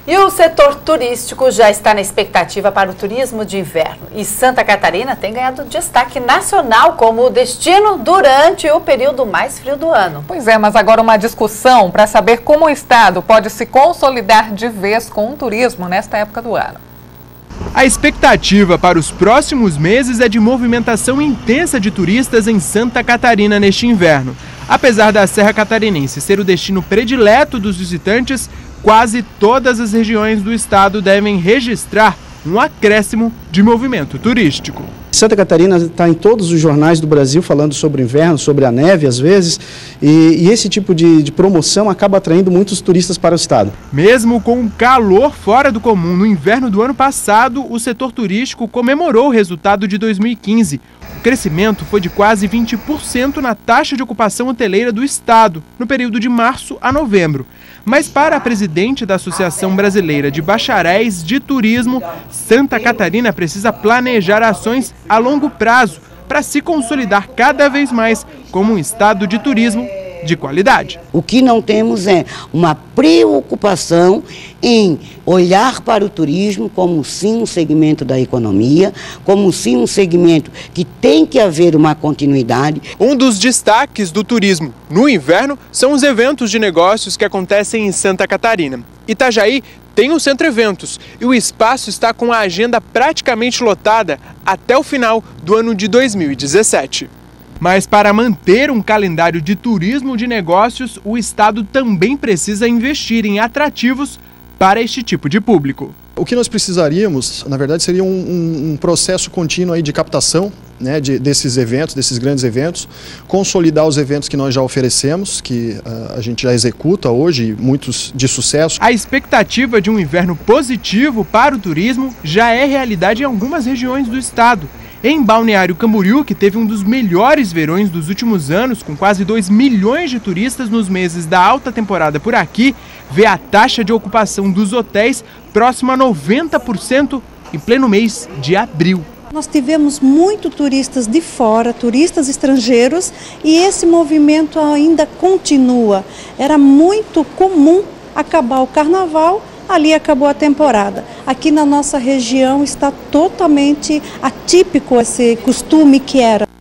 E o setor turístico já está na expectativa para o turismo de inverno. E Santa Catarina tem ganhado destaque nacional como destino durante o período mais frio do ano. Pois é, mas agora uma discussão para saber como o estado pode se consolidar de vez com o turismo nesta época do ano. A expectativa para os próximos meses é de movimentação intensa de turistas em Santa Catarina neste inverno. Apesar da Serra Catarinense ser o destino predileto dos visitantes, quase todas as regiões do estado devem registrar um acréscimo de movimento turístico. Santa Catarina está em todos os jornais do Brasil falando sobre o inverno, sobre a neve às vezes, e esse tipo de promoção acaba atraindo muitos turistas para o estado. Mesmo com um calor fora do comum no inverno do ano passado, o setor turístico comemorou o resultado de 2015. O crescimento foi de quase 20% na taxa de ocupação hoteleira do estado, no período de março a novembro. Mas para a presidente da Associação Brasileira de Bacharéis de Turismo, Santa Catarina precisa planejar ações a longo prazo para se consolidar cada vez mais como um estado de turismo de qualidade. O que não temos é uma preocupação em olhar para o turismo como sim um segmento da economia, como sim um segmento que tem que haver uma continuidade. Um dos destaques do turismo no inverno são os eventos de negócios que acontecem em Santa Catarina. Itajaí tem o Centro Eventos e o espaço está com a agenda praticamente lotada até o final do ano de 2017. Mas para manter um calendário de turismo de negócios, o estado também precisa investir em atrativos para este tipo de público. O que nós precisaríamos, na verdade, seria um processo contínuo aí de captação, né, desses eventos, desses grandes eventos, consolidar os eventos que nós já oferecemos, que a gente já executa hoje, muitos de sucesso. A expectativa de um inverno positivo para o turismo já é realidade em algumas regiões do estado. Em Balneário Camboriú, que teve um dos melhores verões dos últimos anos, com quase 2 milhões de turistas nos meses da alta temporada por aqui, vê a taxa de ocupação dos hotéis próxima a 90% em pleno mês de abril. Nós tivemos muito turistas de fora, turistas estrangeiros, e esse movimento ainda continua. Era muito comum acabar o carnaval, ali acabou a temporada. Aqui na nossa região está totalmente atípico esse costume que era.